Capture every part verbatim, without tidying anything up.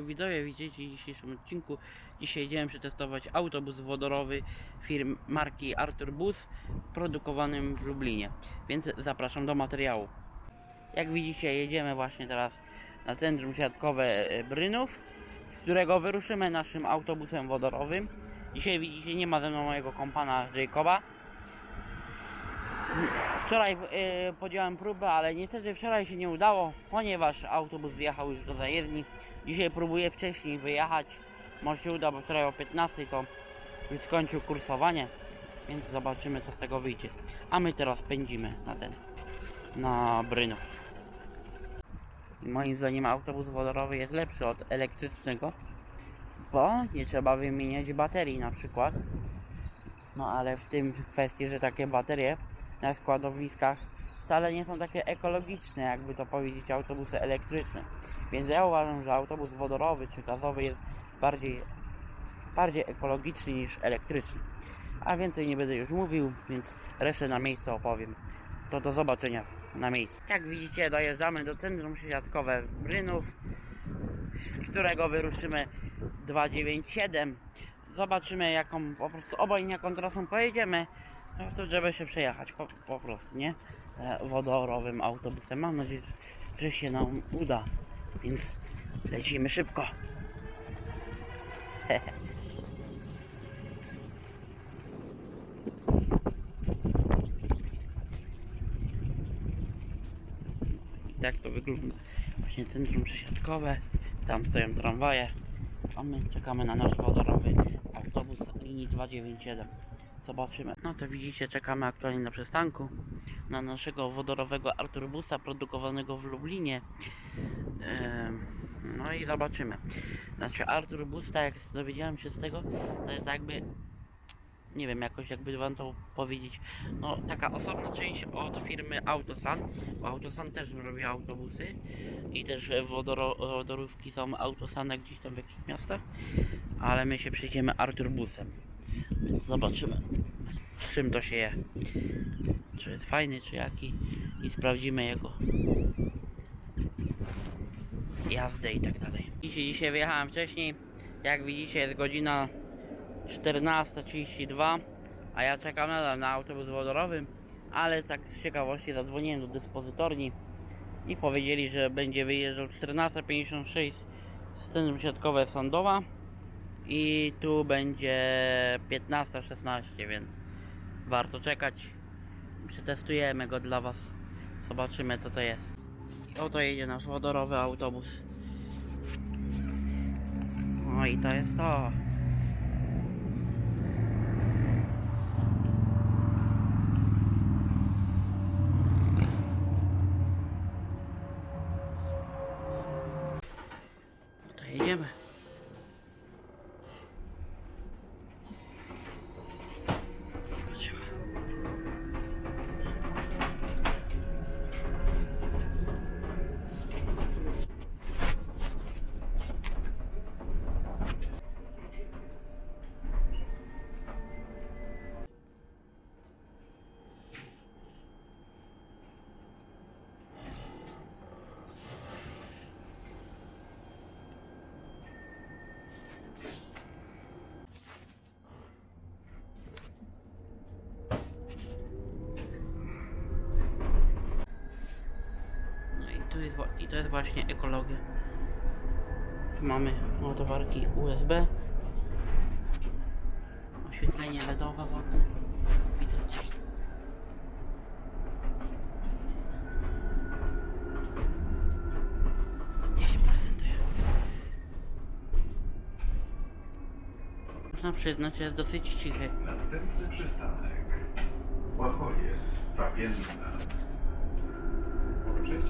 siemanko widzowie, widzicie w dzisiejszym odcinku. Dzisiaj idziemy przetestować autobus wodorowy firmy marki Artur Bus, produkowanym w Lublinie. Więc zapraszam do materiału. Jak widzicie, jedziemy właśnie teraz na centrum siatkowe Brynów, z którego wyruszymy naszym autobusem wodorowym. Dzisiaj widzicie, nie ma ze mną mojego kompana Jacoba. Wczoraj yy, podjąłem próbę, ale niestety wczoraj się nie udało, ponieważ autobus zjechał już do zajezdni. Dzisiaj próbuję wcześniej wyjechać. Może się uda, bo wczoraj o piętnastej to już skończył kursowanie, więc zobaczymy, co z tego wyjdzie. A my teraz pędzimy na ten, na Brynów. I moim zdaniem autobus wodorowy jest lepszy od elektrycznego, bo nie trzeba wymieniać baterii na przykład. No ale w tym kwestii, że takie baterie na składowiskach wcale nie są takie ekologiczne, jakby to powiedzieć, autobusy elektryczne. Więc ja uważam, że autobus wodorowy czy gazowy jest bardziej, bardziej ekologiczny niż elektryczny. A więcej nie będę już mówił, więc resztę na miejscu opowiem. To do zobaczenia na miejscu. Jak widzicie, dojeżdżamy do centrum siatkowe Brynów, z którego wyruszymy dwieście dziewięćdziesiąt siedem. Zobaczymy, jaką po prostu obojętnie jaką trasą pojedziemy, po prostu żeby się przejechać po, po prostu, nie? E, wodorowym autobusem. Mam nadzieję, że się nam uda, więc lecimy szybko. I tak to wygląda właśnie centrum przesiadkowe. Tam stoją tramwaje, a my czekamy na nasz wodorowy autobus linii dwieście dziewięćdziesiąt siedem. Zobaczymy. No to widzicie, czekamy aktualnie na przystanku na naszego wodorowego Arturbusa produkowanego w Lublinie. No i zobaczymy. Znaczy Arturbus, tak jak dowiedziałem się z tego, to jest jakby, nie wiem, jakoś jakby wam to powiedzieć, no taka osobna część od firmy Autosan, bo Autosan też robi autobusy i też wodoro, wodorówki są Autosane gdzieś tam w jakichś miastach, ale my się przyjdziemy Arturbusem, więc zobaczymy, z czym to się je, czy jest fajny, czy jaki, i sprawdzimy jego jazdę i tak dalej. Dzisiaj, dzisiaj wyjechałem wcześniej, jak widzicie jest godzina czternasta trzydzieści dwa, a ja czekam nadal na autobus wodorowy, ale tak z ciekawości zadzwoniłem do dyspozytorni i powiedzieli, że będzie wyjeżdżał czternasta pięćdziesiąt sześć z centrum siatkowe Sandowa i tu będzie piętnasta szesnaście, więc warto czekać. Przetestujemy go dla was, zobaczymy, co to jest. I oto jedzie nasz wodorowy autobus. No i to jest to. No to jedziemy. Zobaczymy. To jest, I to jest właśnie ekologia. Tu mamy ładowarki U S B, oświetlenie LEDowe ładne, widać. Nie się prezentuje. Można przyznać, że jest dosyć cichy. Następny przystanek Łachowiec, Wapienna. Mogę przejść?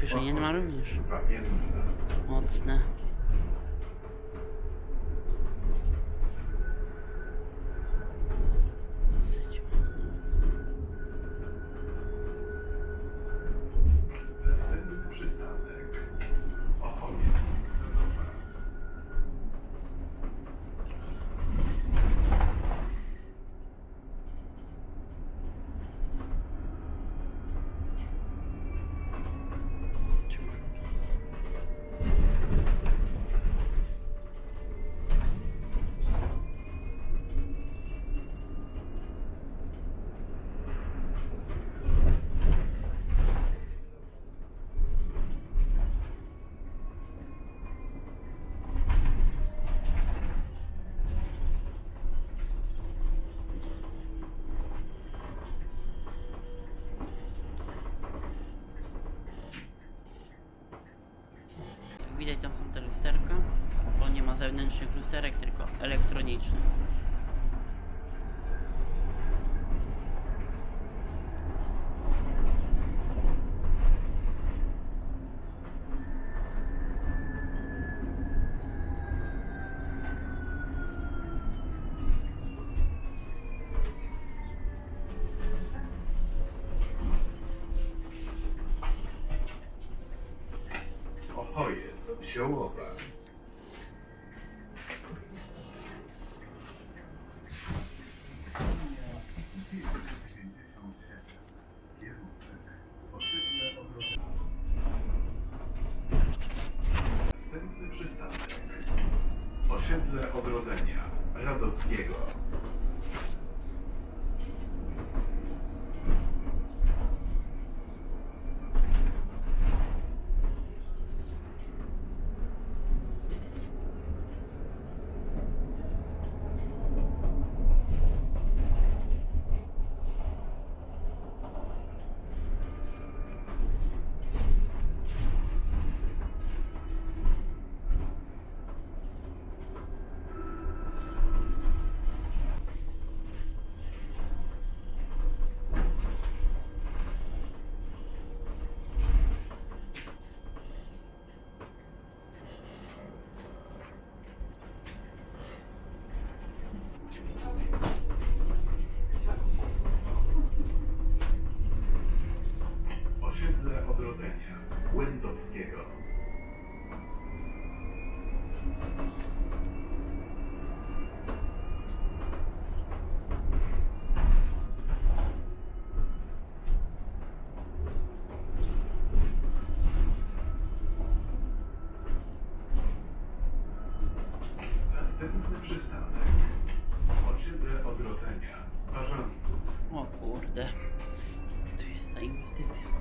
Przyspieszenie ma również Wapienna. mocne. Dosyć. Następny przystanek. Ochowiec Sanowa. Jak widać, tam są te lusterka, bo nie ma zewnętrznych lusterek, tylko elektronicznych. Ochojec Siołowa. Następny przystanek. Osiedle Odrodzenia Radockiego. Osiedle Odrodzenia Łętowskiego. Następny przystanek. Osiedle Odrodzenia Parzanków. O kurde, tu jest ta inwestycja.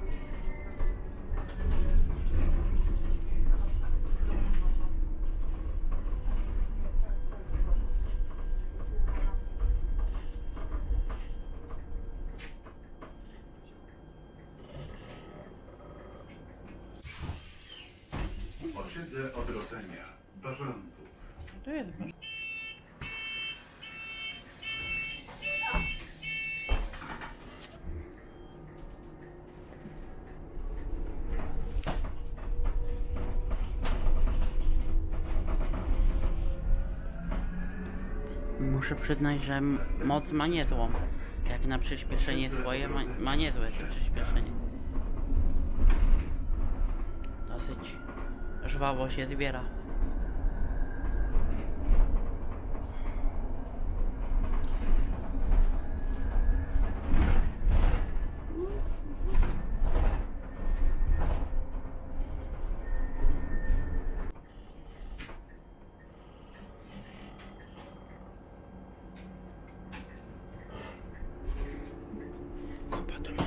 Osiedle Odrodzenia Bażantów. Tu jest. Muszę przyznać, że m- moc ma niezłą. Jak na przyspieszenie swoje ma, ma niezłe to przyspieszenie. Dosyć żwawo się zbiera. Kopadła.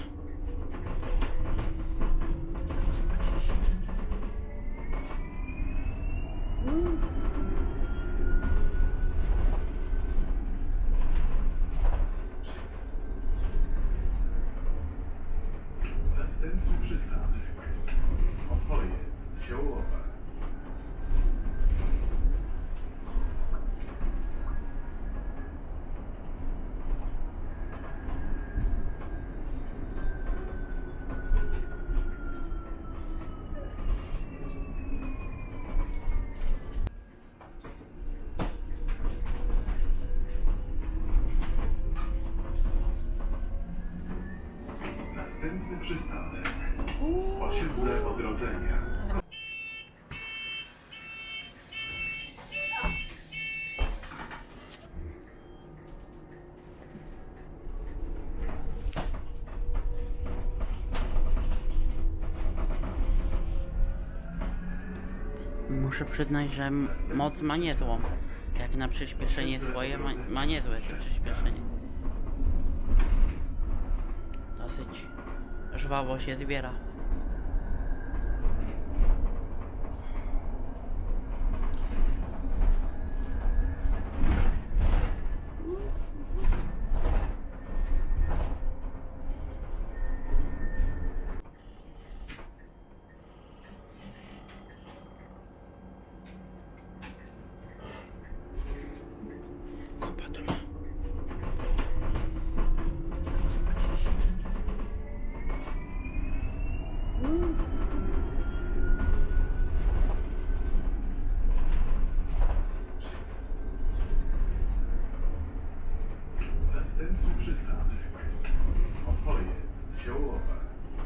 Następny przystanek. Ochojec Siołowa. Następny przystanek. Osiedle Odrodzenia. Muszę przyznać, że m- moc ma niezłą. Jak na przyspieszenie swoje ma, ma niezłe to przyspieszenie. Dosyć żwawo się zbiera. Kupa tu ma. Następny przystanek. Opojec, Siołowa.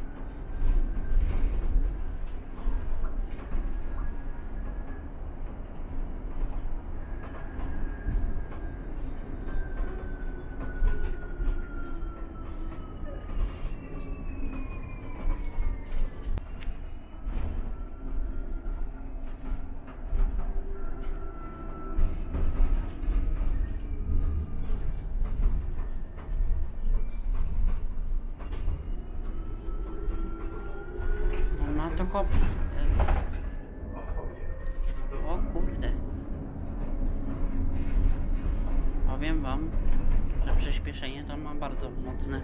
No ma to kop... O kurde. Powiem wam, że przyspieszenie to ma bardzo mocne.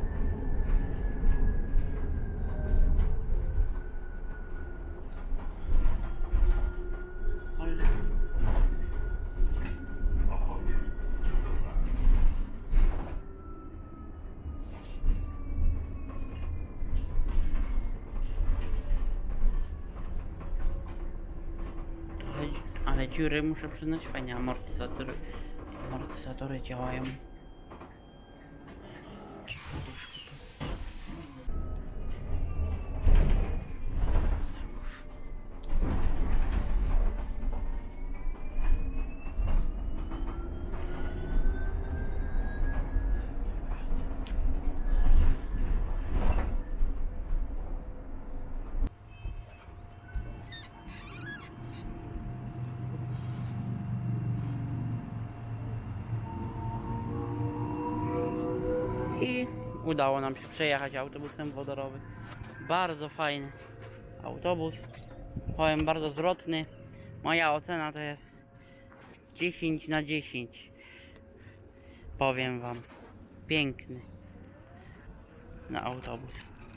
Cholera. Opowiedz, Cudowa. Ale, ale dziury, muszę przyznać, fajnie amortyzatory, amortyzatory działają. I udało nam się przejechać autobusem wodorowym. Bardzo fajny autobus. Powiem, bardzo zwrotny. Moja ocena to jest dziesięć na dziesięć. Powiem wam. Piękny na autobus.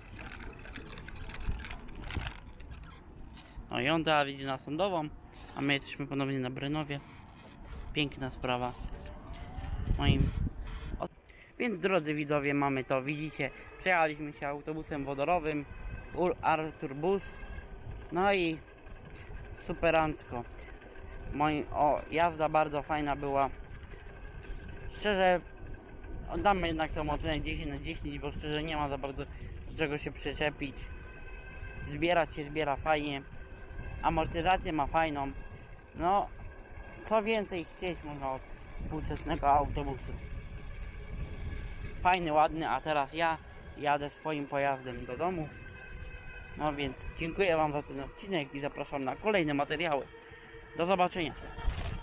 No i on teraz idzie na Sądową, a my jesteśmy ponownie na Brynowie. Piękna sprawa. Moim Więc drodzy widzowie, mamy to, widzicie, przejechaliśmy się autobusem wodorowym, Ur Artur Bus, no i superancko. Moi, o, jazda bardzo fajna była. Szczerze, oddamy jednak tą ocenę dziesięć na dziesięć, bo szczerze nie ma za bardzo do czego się przyczepić. Zbierać się zbiera fajnie, amortyzację ma fajną, no co więcej chcieć można od współczesnego autobusu. Fajny, ładny, a teraz ja jadę swoim pojazdem do domu. No więc dziękuję wam za ten odcinek i zapraszam na kolejne materiały. Do zobaczenia.